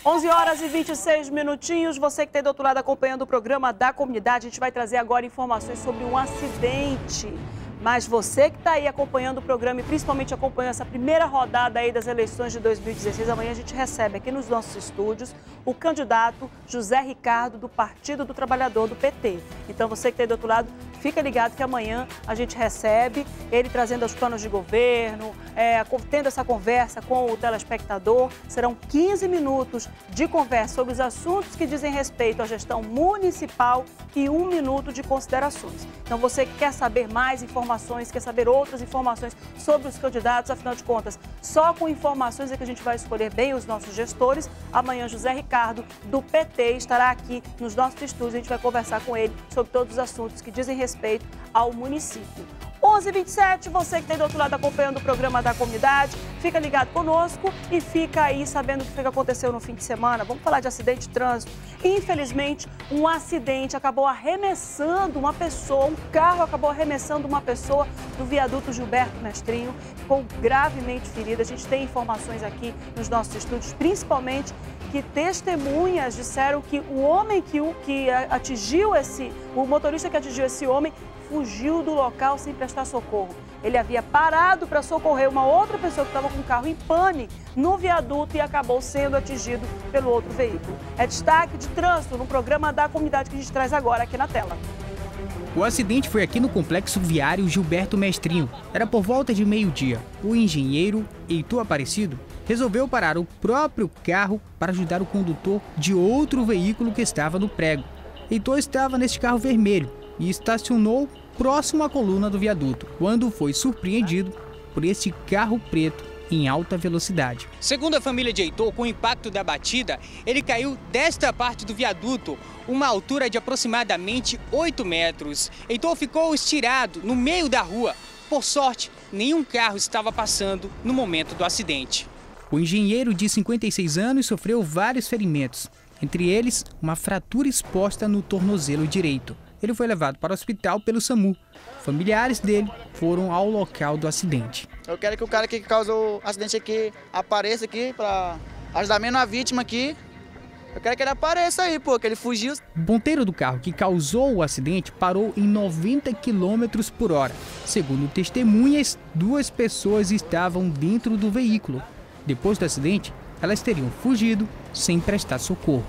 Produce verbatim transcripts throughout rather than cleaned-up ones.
onze horas e vinte e seis minutinhos, você que está do outro lado acompanhando o programa da comunidade, a gente vai trazer agora informações sobre um acidente. Mas você que está aí acompanhando o programa e principalmente acompanhando essa primeira rodada aí das eleições de dois mil e dezesseis, amanhã a gente recebe aqui nos nossos estúdios o candidato José Ricardo do Partido do Trabalhador do P T. Então você que está aí do outro lado, fica ligado que amanhã a gente recebe ele trazendo os planos de governo, é, tendo essa conversa com o telespectador. Serão quinze minutos de conversa sobre os assuntos que dizem respeito à gestão municipal e um minuto de considerações. Então você que quer saber mais informações, quer saber outras informações sobre os candidatos, afinal de contas, só com informações é que a gente vai escolher bem os nossos gestores. Amanhã José Ricardo do P T estará aqui nos nossos estúdios, a gente vai conversar com ele sobre todos os assuntos que dizem respeito ao município. onze e vinte e sete, você que está do outro lado acompanhando o programa da comunidade, fica ligado conosco e fica aí sabendo o que foi que aconteceu no fim de semana. Vamos falar de acidente de trânsito. Infelizmente, um acidente acabou arremessando uma pessoa, um carro acabou arremessando uma pessoa do viaduto Gilberto Mestrinho, ficou gravemente ferida. A gente tem informações aqui nos nossos estúdios, principalmente que testemunhas disseram que o homem que, o, que atingiu esse, o motorista que atingiu esse homem, fugiu do local sem prestar socorro. Ele havia parado para socorrer uma outra pessoa que estava com o carro em pane no viaduto e acabou sendo atingido pelo outro veículo. É destaque de trânsito no programa da comunidade que a gente traz agora aqui na tela. O acidente foi aqui no complexo viário Gilberto Mestrinho. Era por volta de meio-dia. O engenheiro Heitor Aparecido resolveu parar o próprio carro para ajudar o condutor de outro veículo que estava no prego. Heitor estava neste carro vermelho e estacionou próximo à coluna do viaduto, quando foi surpreendido por este carro preto em alta velocidade. Segundo a família de Heitor, com o impacto da batida, ele caiu desta parte do viaduto, uma altura de aproximadamente oito metros. Heitor ficou estirado no meio da rua. Por sorte, nenhum carro estava passando no momento do acidente. O engenheiro de cinquenta e seis anos sofreu vários ferimentos, entre eles uma fratura exposta no tornozelo direito. Ele foi levado para o hospital pelo SAMU. Familiares dele foram ao local do acidente. Eu quero que o cara que causou o acidente aqui apareça aqui para ajudar menos a vítima aqui. Eu quero que ele apareça aí, pô, que ele fugiu. O ponteiro do carro que causou o acidente parou em noventa quilômetros por hora. Segundo testemunhas, duas pessoas estavam dentro do veículo. Depois do acidente, elas teriam fugido sem prestar socorro.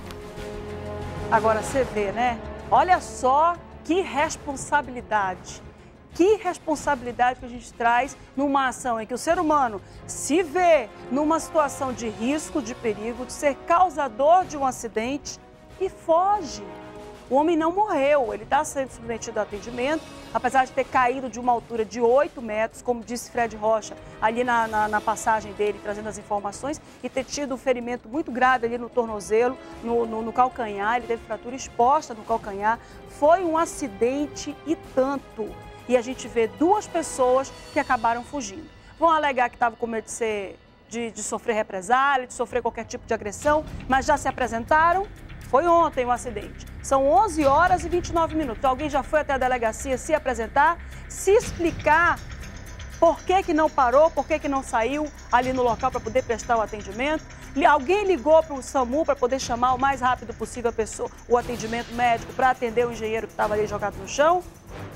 Agora você vê, né? Olha só que responsabilidade, que responsabilidade que a gente traz numa ação em que o ser humano se vê numa situação de risco, de perigo, de ser causador de um acidente e foge. O homem não morreu, ele está sendo submetido a atendimento, apesar de ter caído de uma altura de oito metros, como disse Fred Rocha, ali na, na, na passagem dele, trazendo as informações, e ter tido um ferimento muito grave ali no tornozelo, no, no, no calcanhar, ele teve fratura exposta no calcanhar. Foi um acidente e tanto. E a gente vê duas pessoas que acabaram fugindo. Vão alegar que estavam com medo de, ser, de, de sofrer represália, de sofrer qualquer tipo de agressão, mas já se apresentaram. Foi ontem o acidente. São onze horas e vinte e nove minutos. Alguém já foi até a delegacia se apresentar, se explicar por que que não parou, por que que não saiu ali no local para poder prestar o atendimento. Alguém ligou para o SAMU para poder chamar o mais rápido possível a pessoa, o atendimento médico para atender o engenheiro que estava ali jogado no chão.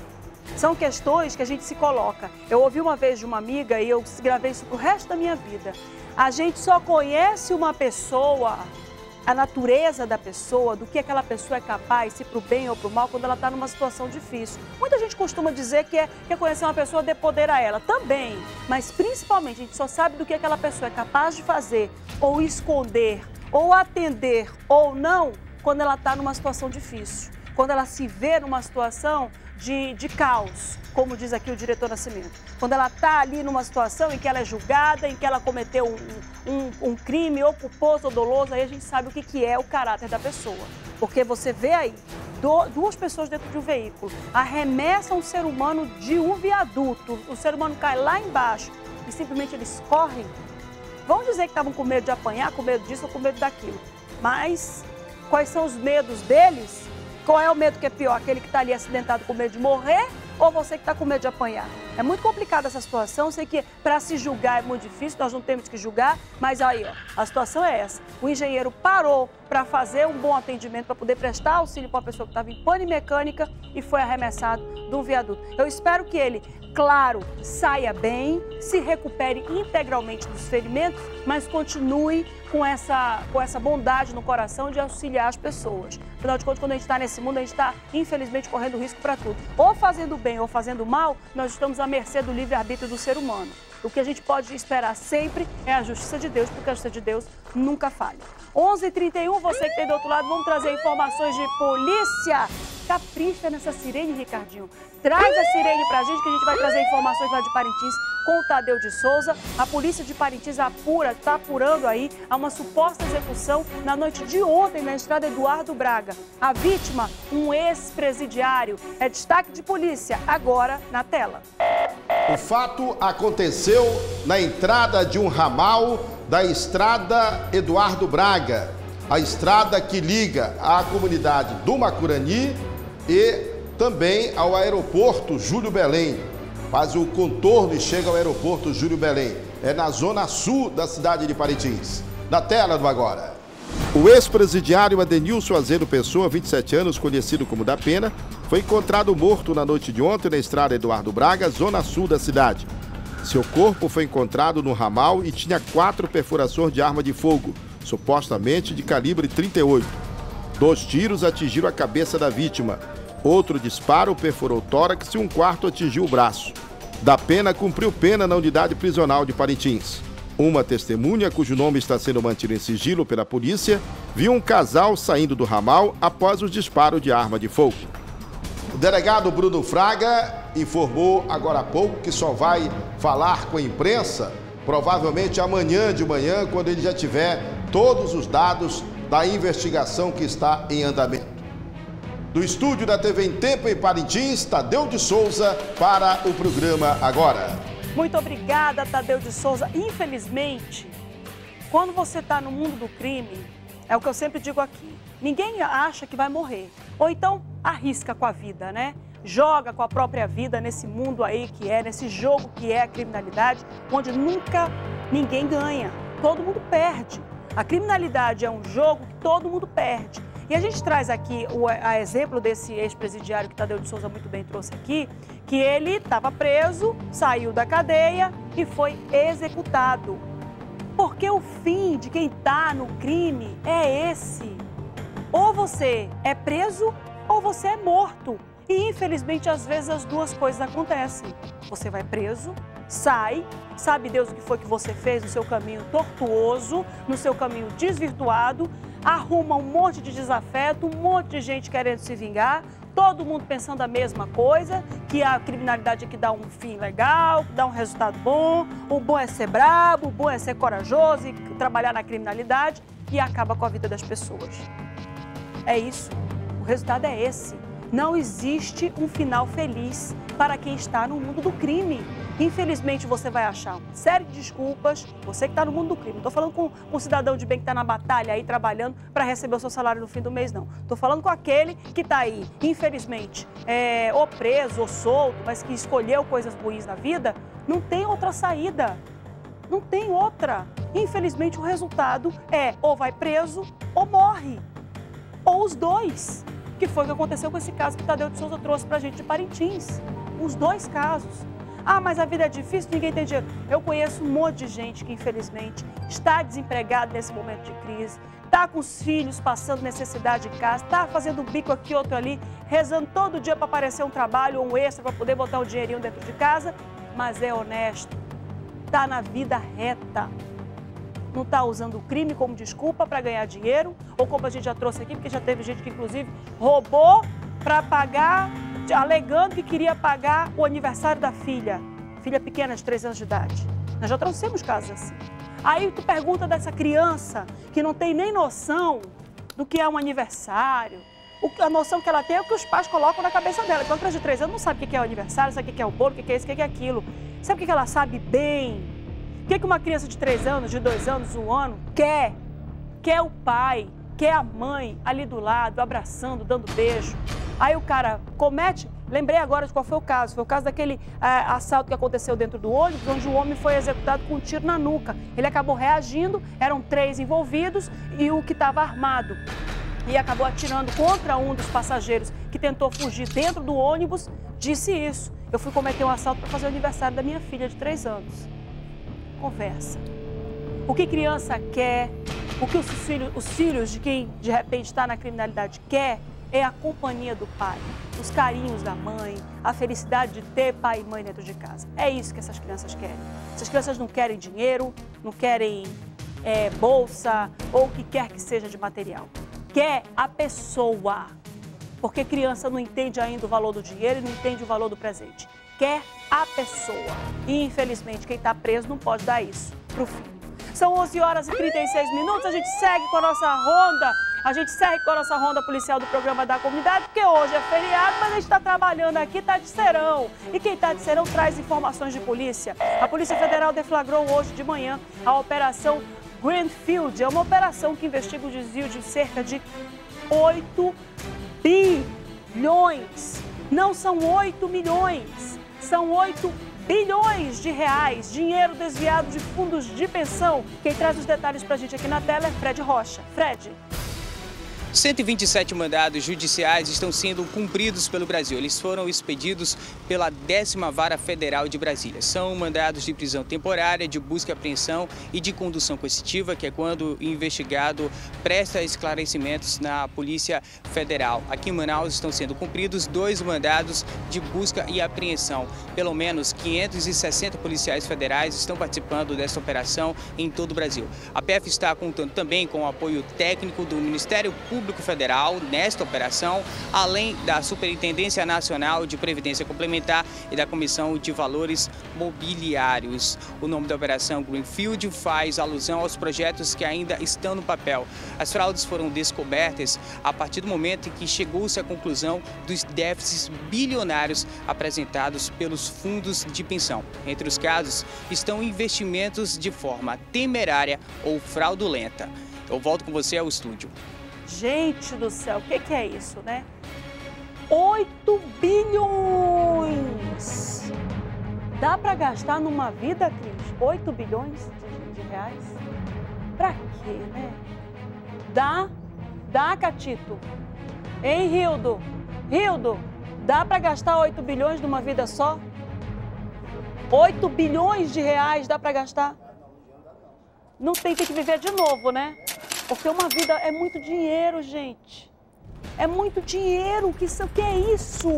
São questões que a gente se coloca. Eu ouvi uma vez de uma amiga e eu gravei isso para o resto da minha vida. A gente só conhece uma pessoa, a natureza da pessoa, do que aquela pessoa é capaz, se para o bem ou para o mal, quando ela está numa situação difícil. Muita gente costuma dizer que é, que é conhecer uma pessoa, dê poder a ela. Também, mas principalmente a gente só sabe do que aquela pessoa é capaz de fazer, ou esconder, ou atender, ou não, quando ela está numa situação difícil. Quando ela se vê numa situação de, de caos, como diz aqui o diretor Nascimento. Quando ela está ali numa situação em que ela é julgada, em que ela cometeu um, um, um crime ou culposo ou doloso, aí a gente sabe o que, que é o caráter da pessoa. Porque você vê aí do, duas pessoas dentro de um veículo, arremessam um ser humano de um viaduto, o ser humano cai lá embaixo e simplesmente eles correm. Vamos dizer que estavam com medo de apanhar, com medo disso ou com medo daquilo. Mas quais são os medos deles? Qual é o medo que é pior? Aquele que está ali acidentado com medo de morrer ou você que está com medo de apanhar? É muito complicada essa situação, sei que para se julgar é muito difícil, nós não temos que julgar, mas aí, ó, a situação é essa. O engenheiro parou para fazer um bom atendimento, para poder prestar auxílio para a pessoa que estava em pane mecânica e foi arremessado de um viaduto. Eu espero que ele, claro, saia bem, se recupere integralmente dos ferimentos, mas continue com essa, com essa bondade no coração de auxiliar as pessoas. Afinal de contas, quando a gente está nesse mundo, a gente está, infelizmente, correndo risco para tudo. Ou fazendo bem ou fazendo mal, nós estamos à mercê do livre-arbítrio do ser humano. O que a gente pode esperar sempre é a justiça de Deus, porque a justiça de Deus nunca falha. onze e trinta e um, você que tem do outro lado, vamos trazer informações de polícia. Capricha nessa sirene, Ricardinho. Traz a sirene pra gente, que a gente vai trazer informações lá de Parintins com o Tadeu de Souza. A polícia de Parintins apura, está apurando aí a uma suposta execução na noite de ontem na estrada Eduardo Braga. A vítima, um ex-presidiário. É destaque de polícia, agora na tela. O fato aconteceu na entrada de um ramal da estrada Eduardo Braga, a estrada que liga a comunidade do Macurani e também ao aeroporto Júlio Belém. Faz o contorno e chega ao aeroporto Júlio Belém. É na zona sul da cidade de Parintins. Na tela do agora. O ex-presidiário Adenilson Azedo Pessoa, vinte e sete anos, conhecido como Da Pena, foi encontrado morto na noite de ontem na estrada Eduardo Braga, zona sul da cidade. Seu corpo foi encontrado no ramal e tinha quatro perfurações de arma de fogo, supostamente de calibre trinta e oito. Dois tiros atingiram a cabeça da vítima. Outro disparo perfurou o tórax e um quarto atingiu o braço. Da Pena cumpriu pena na unidade prisional de Parintins. Uma testemunha, cujo nome está sendo mantido em sigilo pela polícia, viu um casal saindo do ramal após os disparos de arma de fogo. O delegado Bruno Fraga informou agora há pouco que só vai falar com a imprensa provavelmente amanhã de manhã, quando ele já tiver todos os dados da investigação que está em andamento. Do estúdio da T V em Tempo em Parintins, Tadeu de Souza para o programa Agora. Muito obrigada, Tadeu de Souza. Infelizmente, quando você está no mundo do crime, é o que eu sempre digo aqui, ninguém acha que vai morrer. Ou então arrisca com a vida, né? Joga com a própria vida nesse mundo aí que é, nesse jogo que é a criminalidade, onde nunca ninguém ganha, todo mundo perde. A criminalidade é um jogo que todo mundo perde. E a gente traz aqui o a exemplo desse ex-presidiário que Tadeu de Souza muito bem trouxe aqui, que ele estava preso, saiu da cadeia e foi executado. Porque o fim de quem está no crime é esse. Ou você é preso ou você é morto. E infelizmente às vezes as duas coisas acontecem. Você vai preso, sai, sabe Deus o que foi que você fez no seu caminho tortuoso, no seu caminho desvirtuado, arruma um monte de desafeto, um monte de gente querendo se vingar, todo mundo pensando a mesma coisa, que a criminalidade é que dá um fim legal, que dá um resultado bom, o bom é ser brabo, o bom é ser corajoso e trabalhar na criminalidade e acaba com a vida das pessoas. É isso, o resultado é esse. Não existe um final feliz para quem está no mundo do crime. Infelizmente, você vai achar uma série de desculpas, você que está no mundo do crime. Não estou falando com um cidadão de bem que está na batalha aí, trabalhando para receber o seu salário no fim do mês, não. Estou falando com aquele que está aí, infelizmente, é, ou preso ou solto, mas que escolheu coisas ruins na vida, não tem outra saída. Não tem outra. Infelizmente, o resultado é ou vai preso ou morre. Ou os dois. Que foi o que aconteceu com esse caso que Tadeu de Souza trouxe para a gente de Parintins. Os dois casos. Ah, mas a vida é difícil, ninguém tem dinheiro. Eu conheço um monte de gente que, infelizmente, está desempregado nesse momento de crise, está com os filhos passando necessidade em casa, está fazendo um bico aqui, outro ali, rezando todo dia para aparecer um trabalho ou um extra para poder botar um dinheirinho dentro de casa, mas é honesto, está na vida reta. Não está usando o crime como desculpa para ganhar dinheiro, ou como a gente já trouxe aqui, porque já teve gente que, inclusive, roubou para pagar, alegando que queria pagar o aniversário da filha, filha pequena de três anos de idade. Nós já trouxemos casos assim. Aí tu pergunta dessa criança que não tem nem noção do que é um aniversário, a noção que ela tem é o que os pais colocam na cabeça dela. Quando a criança de três anos não sabe o que é o aniversário, sabe o que é o bolo, o que é isso, o que é aquilo. Sabe o que ela sabe bem? O que uma criança de três anos, de dois anos, um ano, quer? Quer o pai, quer a mãe ali do lado, abraçando, dando beijo. Aí o cara comete, Lembrei agora de qual foi o caso. Foi o caso daquele ah, assalto que aconteceu dentro do ônibus, onde o homem foi executado com um tiro na nuca. Ele acabou reagindo, eram três envolvidos e o que estava armado. E acabou atirando contra um dos passageiros que tentou fugir dentro do ônibus, disse isso. Eu fui cometer um assalto para fazer o aniversário da minha filha de três anos. Conversa. O que criança quer, o que os filhos, os filhos de quem de repente está na criminalidade quer, é a companhia do pai, os carinhos da mãe, a felicidade de ter pai e mãe dentro de casa. É isso que essas crianças querem. Essas crianças não querem dinheiro, não querem é, bolsa ou o que quer que seja de material. Quer a pessoa, porque criança não entende ainda o valor do dinheiro e não entende o valor do presente. Quer a pessoa. E, infelizmente, quem está preso não pode dar isso para o filho. São onze horas e trinta e seis minutos, a gente segue com a nossa ronda, a gente segue com a nossa ronda policial do programa da comunidade, porque hoje é feriado, mas a gente está trabalhando aqui, está de serão. E quem está de serão traz informações de polícia. A Polícia Federal deflagrou hoje de manhã a Operação Greenfield. É uma operação que investiga o desvio de cerca de oito bilhões. Não são oito milhões, são oito bilhões de reais, dinheiro desviado de fundos de pensão. Quem traz os detalhes para a gente aqui na tela é Fred Rocha. Fred. cento e vinte e sete mandados judiciais estão sendo cumpridos pelo Brasil. Eles foram expedidos pela décima Vara Federal de Brasília. São mandados de prisão temporária, de busca e apreensão e de condução coercitiva, que é quando o investigado presta esclarecimentos na Polícia Federal. Aqui em Manaus estão sendo cumpridos dois mandados de busca e apreensão. Pelo menos quinhentos e sessenta policiais federais estão participando dessa operação em todo o Brasil. A P F está contando também com o apoio técnico do Ministério Público Federal nesta operação, além da Superintendência Nacional de Previdência Complementar e da Comissão de Valores Mobiliários. O nome da operação Greenfield faz alusão aos projetos que ainda estão no papel. As fraudes foram descobertas a partir do momento em que chegou-se à conclusão dos déficits bilionários apresentados pelos fundos de pensão. Entre os casos estão investimentos de forma temerária ou fraudulenta. Eu volto com você ao estúdio. Gente do céu, o que, que é isso, né? oito bilhões! Dá para gastar numa vida, Cris? oito bilhões de, de reais? Pra quê, né? Dá, dá, Catito. Hein, Rildo? Rildo, dá para gastar oito bilhões numa vida só? oito bilhões de reais dá para gastar? Não tem, tem que viver de novo, né? Porque uma vida é muito dinheiro, gente. É muito dinheiro. O que, que é isso?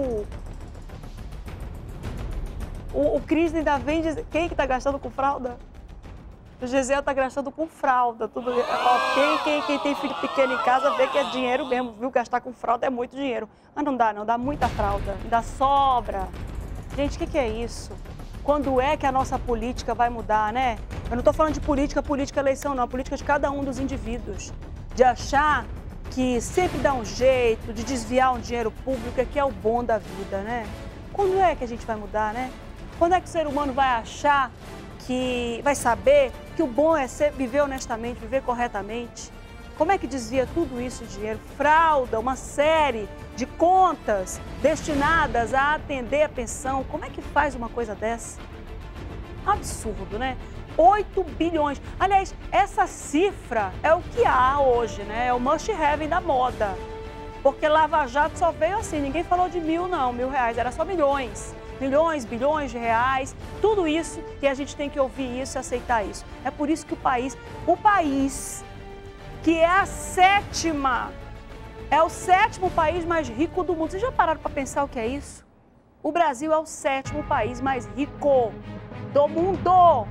O, o Cris ainda vem dizer... Quem que tá gastando com fralda? O Gisele tá gastando com fralda. Tudo... Ó, quem, quem, quem tem filho pequeno em casa vê que é dinheiro mesmo, viu? Gastar com fralda é muito dinheiro. Mas não dá, não. Dá muita fralda. Ainda sobra. Gente, o que, que é isso? Quando é que a nossa política vai mudar, né? Eu não estou falando de política, política eleição, não. A política de cada um dos indivíduos. De achar que sempre dá um jeito, de desviar um dinheiro público, é que é o bom da vida, né? Quando é que a gente vai mudar, né? Quando é que o ser humano vai achar que... vai saber que o bom é ser, viver honestamente, viver corretamente? Como é que desvia tudo isso de dinheiro? Frauda, uma série de contas destinadas a atender a pensão. Como é que faz uma coisa dessa? Absurdo, né? oito bilhões. Aliás, essa cifra é o que há hoje, né? É o must have da moda. Porque Lava Jato só veio assim, ninguém falou de mil não, mil reais, era só milhões. Milhões, bilhões de reais, tudo isso, e a gente tem que ouvir isso e aceitar isso. É por isso que o país, o país... que é a sétima, é o sétimo país mais rico do mundo. Vocês já pararam para pensar o que é isso? O Brasil é o sétimo país mais rico do mundo.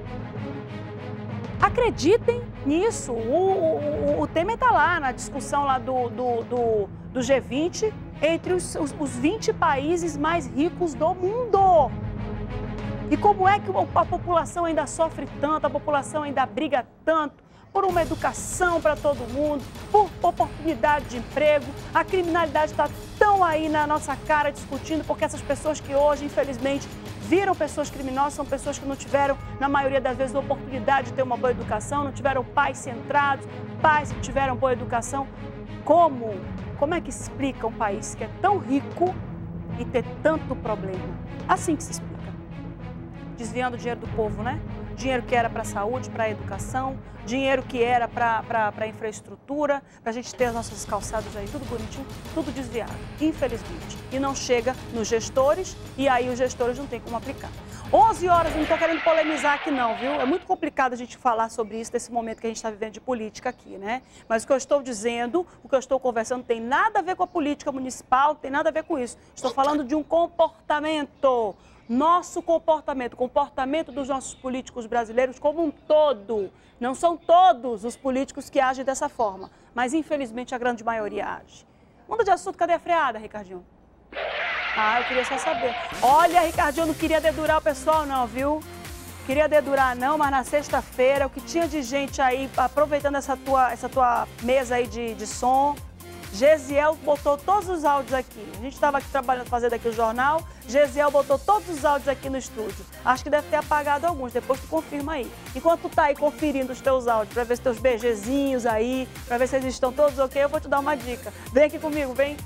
Acreditem nisso. O, o, o Temer está lá na discussão lá do, do, do, do G vinte, entre os, os, os vinte países mais ricos do mundo. E como é que a população ainda sofre tanto, a população ainda briga tanto? Por uma educação para todo mundo, por oportunidade de emprego. A criminalidade está tão aí na nossa cara discutindo, porque essas pessoas que hoje, infelizmente, viram pessoas criminosas, são pessoas que não tiveram, na maioria das vezes, a oportunidade de ter uma boa educação, não tiveram pais centrados, pais que tiveram boa educação. Como? Como é que explica um país que é tão rico e ter tanto problema? Assim que se explica. Desviando o dinheiro do povo, né? Dinheiro que era para a saúde, para a educação, dinheiro que era para a infraestrutura, para a gente ter as nossas calçadas aí, tudo bonitinho, tudo desviado, infelizmente. E não chega nos gestores, e aí os gestores não têm como aplicar. onze horas, não estou querendo polemizar aqui não, viu? É muito complicado a gente falar sobre isso, nesse momento que a gente está vivendo de política aqui, né? Mas o que eu estou dizendo, o que eu estou conversando, tem nada a ver com a política municipal, tem nada a ver com isso. Estou falando de um comportamento. Nosso comportamento, o comportamento dos nossos políticos brasileiros como um todo. Não são todos os políticos que agem dessa forma, mas infelizmente a grande maioria age. Muda de assunto, cadê a freada, Ricardinho? Ah, eu queria só saber. Olha, Ricardinho, eu não queria dedurar o pessoal não, viu? Queria dedurar não, mas na sexta-feira, o que tinha de gente aí, aproveitando essa tua, essa tua mesa aí de, de som, Gesiel botou todos os áudios aqui. A gente estava aqui trabalhando, fazendo aqui o jornal. Gesiel botou todos os áudios aqui no estúdio. Acho que deve ter apagado alguns, depois tu confirma aí. Enquanto tu tá aí conferindo os teus áudios, para ver se teus beijezinhos aí, para ver se eles estão todos ok, eu vou te dar uma dica. Vem aqui comigo, vem.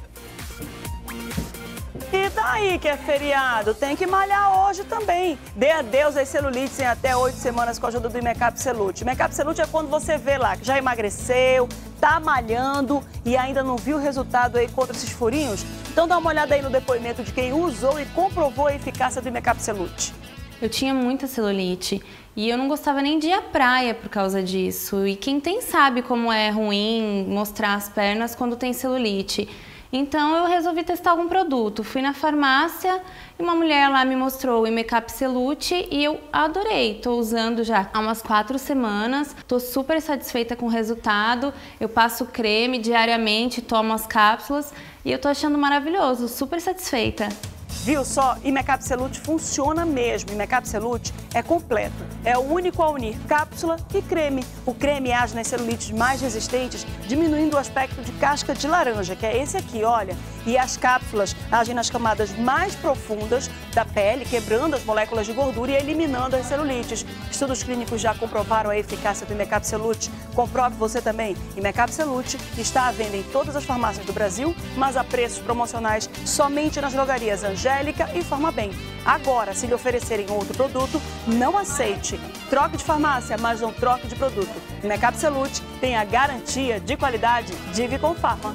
E daí que é feriado? Tem que malhar hoje também. Dê adeus às celulites em até oito semanas com a ajuda do Imecap Celute. Imecap Celute é quando você vê lá que já emagreceu, tá malhando e ainda não viu o resultado aí contra esses furinhos? Então dá uma olhada aí no depoimento de quem usou e comprovou a eficácia do Imecap Celute. Eu tinha muita celulite e eu não gostava nem de ir à praia por causa disso. E quem tem sabe como é ruim mostrar as pernas quando tem celulite. Então eu resolvi testar algum produto. Fui na farmácia e uma mulher lá me mostrou o Imecap Celute e eu adorei. Estou usando já há umas quatro semanas. Estou super satisfeita com o resultado. Eu passo creme diariamente, tomo as cápsulas e eu estou achando maravilhoso, super satisfeita. Viu só? Imecap Celute funciona mesmo. Imecap Celute é completo. É o único a unir cápsula e creme. O creme age nas celulites mais resistentes, diminuindo o aspecto de casca de laranja, que é esse aqui, olha. E as cápsulas agem nas camadas mais profundas da pele, quebrando as moléculas de gordura e eliminando as celulites. Estudos clínicos já comprovaram a eficácia do Imecap Celute. Comprove você também. Imecap Celute está à venda em todas as farmácias do Brasil, mas a preços promocionais somente nas drogarias Angélica e Farmabem. Agora, se lhe oferecerem outro produto, não aceite. Troque de farmácia, mas não troque de produto. Imecap Celute tem a garantia de qualidade de Vicom Pharma.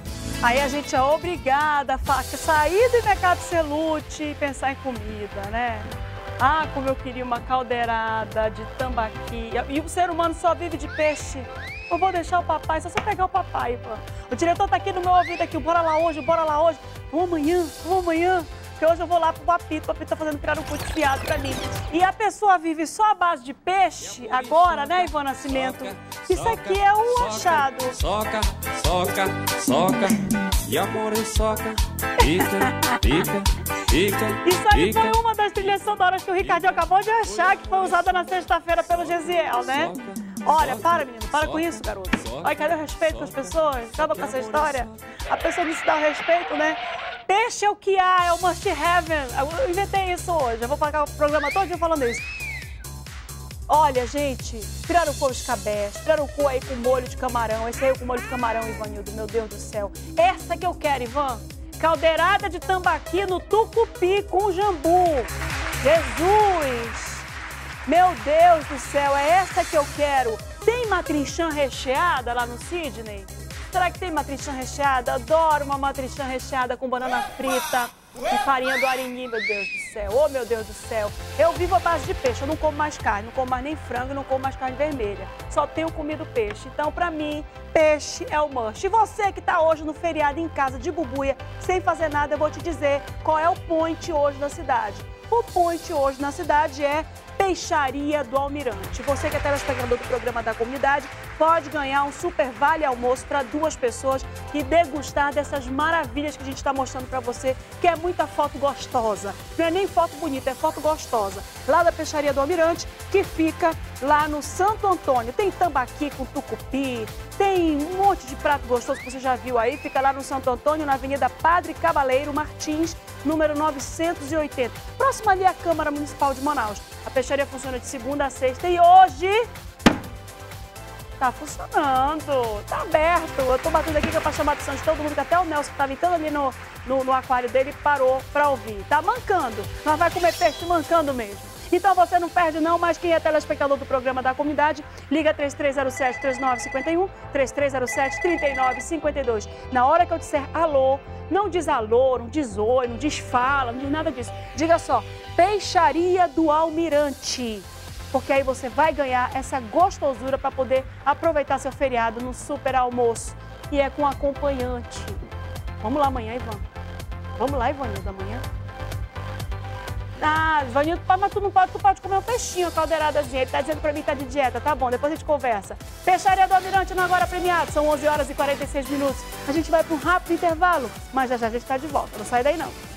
Aí a gente é obrigada a sair do Imecap Celute e pensar em comida, né? Ah, como eu queria uma caldeirada de tambaqui. E o ser humano só vive de peixe. Eu vou deixar o papai, só você pegar o papai, pô. O diretor tá aqui no meu ouvido aqui, bora lá hoje, bora lá hoje. Vamos amanhã, vamos amanhã. Porque hoje eu vou lá pro Papito, o Papito tá fazendo pirarucu desfiado pra mim. E a pessoa vive só à base de peixe, agora, né, Ivan Nascimento? Isso aqui é um achado. Soca, soca, soca, e amor em soca, pica, pica, pica. Isso aí foi uma das trilhas sonoras que o Ricardinho acabou de achar, que foi usada na sexta-feira pelo Gesiel, né? Olha, para, menino, para com isso, garoto. Olha, cadê o respeito com as pessoas? Acaba com essa história. A pessoa não se dá o respeito, né? Peixe é o que há, é o must have. Eu inventei isso hoje, eu vou pagar o programa todo falando isso. Olha, gente, pirarucu escabeche, pirarucu aí com molho de camarão. Esse aí com molho de camarão, Ivanildo, meu Deus do céu. Essa que eu quero, Ivan. Caldeirada de tambaqui no tucupi com jambu. Jesus! Meu Deus do céu, é essa que eu quero. Tem matrichã recheada lá no Sidney? Será que tem matrichã recheada? Adoro uma matrichã recheada com banana frita e farinha do arenhi, meu Deus do céu. Oh, meu Deus do céu. Eu vivo à base de peixe, eu não como mais carne, não como mais nem frango, não como mais carne vermelha. Só tenho comido peixe. Então, pra mim, peixe é o must. E você que tá hoje no feriado em casa de bubuia, sem fazer nada, eu vou te dizer qual é o point hoje na cidade. O point hoje na cidade é Peixaria do Almirante. Você que é telespectador do programa da comunidade pode ganhar um super vale almoço para duas pessoas e degustar dessas maravilhas que a gente está mostrando para você, que é muita foto gostosa. Não é nem foto bonita, é foto gostosa. Lá da Peixaria do Almirante, que fica lá no Santo Antônio. Tem tambaqui com tucupi, tem um monte de prato gostoso que você já viu aí. Fica lá no Santo Antônio, na Avenida Padre Cabaleiro Martins, número novecentos e oitenta. Próximo ali à Câmara Municipal de Manaus. A peixaria funciona de segunda a sexta e hoje Tá funcionando, tá aberto. Eu tô batendo aqui que é pra chamar a atenção de todo mundo, que até o Nelson que tá brincando ali no, no, no aquário dele parou pra ouvir. Tá mancando, nós vai comer peixe mancando mesmo. Então você não perde não, mas quem é telespectador do programa da comunidade, liga três três zero sete, três nove cinco um, três três zero sete, três nove cinco dois. Na hora que eu disser alô, não diz alô, não diz oi, não diz fala, não diz nada disso. Diga só, Peixaria do Almirante. Porque aí você vai ganhar essa gostosura para poder aproveitar seu feriado no super almoço. E é com acompanhante. Vamos lá amanhã, Ivan. Vamos lá, Ivanildo, amanhã. Ah, Ivanildo, mas tu não pode, tu pode comer um peixinho, caldeiradazinha. Ele tá dizendo para mim que tá de dieta, tá bom, depois a gente conversa. Peixaria do Almirante no Agora Premiado, são onze horas e quarenta e seis minutos. A gente vai para um rápido intervalo, mas já já a gente tá de volta, não sai daí não.